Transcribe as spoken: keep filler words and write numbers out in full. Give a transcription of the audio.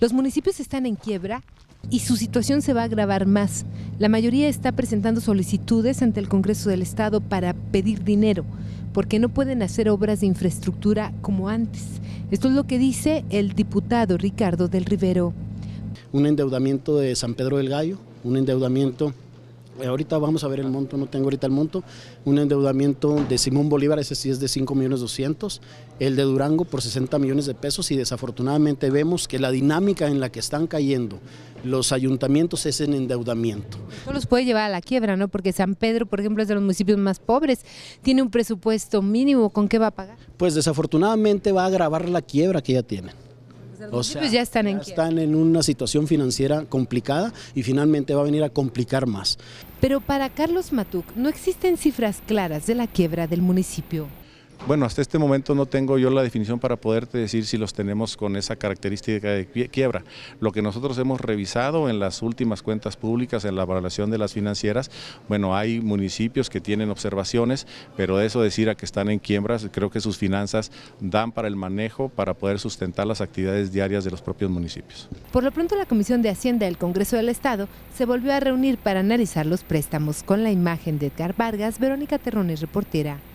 Los municipios están en quiebra y su situación se va a agravar más. La mayoría está presentando solicitudes ante el Congreso del Estado para pedir dinero, porque no pueden hacer obras de infraestructura como antes. Esto es lo que dice el diputado Ricardo del Rivero. Un endeudamiento de San Pedro del Gallo, un endeudamiento, ahorita vamos a ver el monto, no tengo ahorita el monto, un endeudamiento de Simón Bolívar, ese sí es de cinco millones doscientos, el de Durango por sesenta millones de pesos, y desafortunadamente vemos que la dinámica en la que están cayendo los ayuntamientos es en endeudamiento. Esto los puede llevar a la quiebra, ¿no? Porque San Pedro, por ejemplo, es de los municipios más pobres, tiene un presupuesto mínimo, ¿con qué va a pagar? Pues desafortunadamente va a agravar la quiebra que ya tienen. O sea, ya están, en, ya están en una situación financiera complicada y finalmente va a venir a complicar más. Pero para Carlos Matuc no existen cifras claras de la quiebra del municipio. Bueno, hasta este momento no tengo yo la definición para poderte decir si los tenemos con esa característica de quiebra. Lo que nosotros hemos revisado en las últimas cuentas públicas, en la evaluación de las financieras, bueno, hay municipios que tienen observaciones, pero de eso decir a que están en quiebras, creo que sus finanzas dan para el manejo, para poder sustentar las actividades diarias de los propios municipios. Por lo pronto, la Comisión de Hacienda del Congreso del Estado se volvió a reunir para analizar los préstamos. Con la imagen de Edgar Vargas, Verónica Terrones, reportera.